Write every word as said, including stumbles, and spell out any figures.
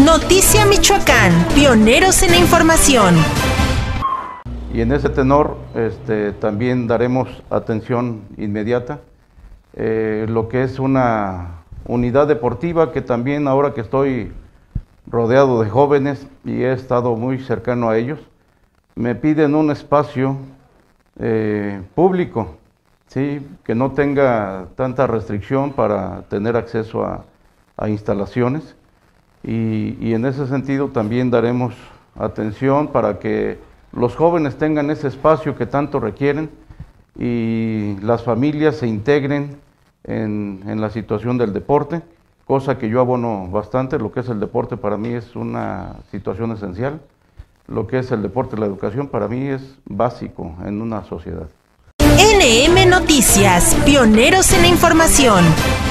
Noticia Michoacán, pioneros en la información. Y en ese tenor este, también daremos atención inmediata, eh, lo que es una unidad deportiva que también ahora que estoy rodeado de jóvenes y he estado muy cercano a ellos, me piden un espacio eh, público, ¿sí? Que no tenga tanta restricción para tener acceso a, a instalaciones y, y en ese sentido también daremos atención para que los jóvenes tengan ese espacio que tanto requieren y las familias se integren en, en la situación del deporte, cosa que yo abono bastante. Lo que es el deporte para mí es una situación esencial, lo que es el deporte y la educación para mí es básico en una sociedad. N M Noticias, pioneros en la información.